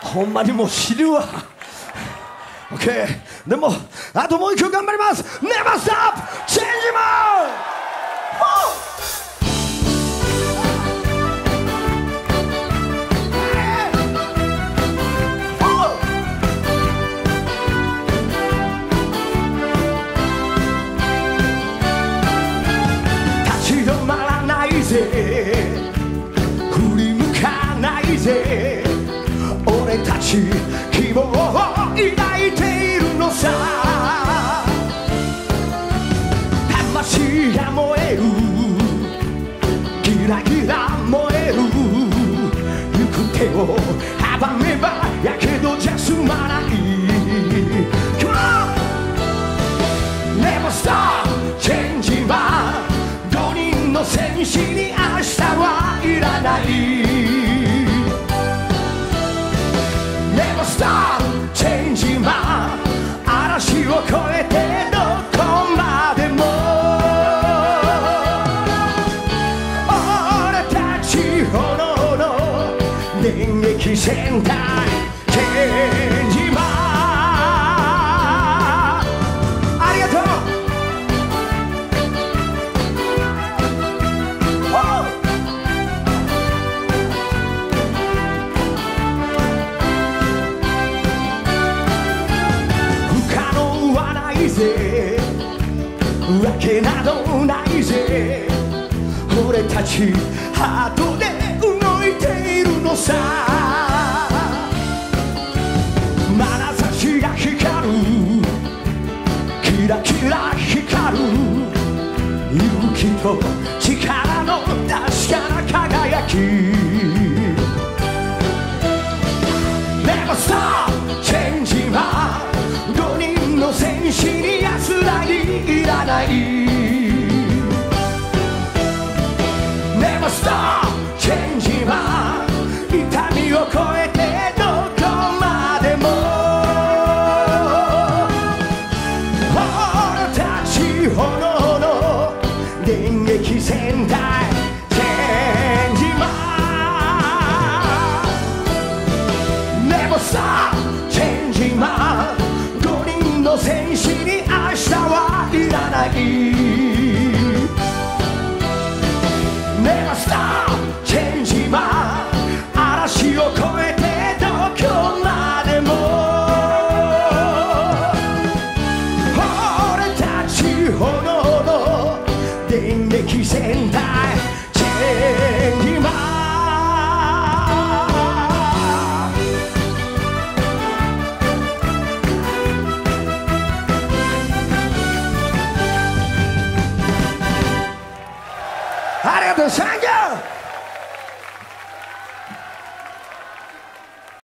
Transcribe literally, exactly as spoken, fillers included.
ほんまにもう知るわ。 OK。 でもあともう一曲頑張ります。 Never Stop Change More。 立ち止まらないぜ、振り向かないぜ、俺たち希望を抱いているのさ。魂が燃える、ギラギラ燃える、行く手を阻めばやけどじゃ済まない。 Come on! Never stop changing my 五人の戦士に明日はいらない。 Never stop changing my 嵐を越えてどこまでも俺たち炎の電撃戦隊 Change my ありがとう。わけなどないぜ、俺たちハートで動いているのさ。眼差しが光る、キラキラ光る、勇気と力の確かな輝き。 Never stop changing my 五人の戦士に安らぎいらない。 Never stop changing my 痛みを越えてどこまでも俺たち炎の電撃戦隊 Change my Never stop changing my 五人の戦士に明日はいらない。 Never stop changing my 嵐を越えてどこまでも俺たち炎の電撃戦隊 Change my ありがとう、サンキュー。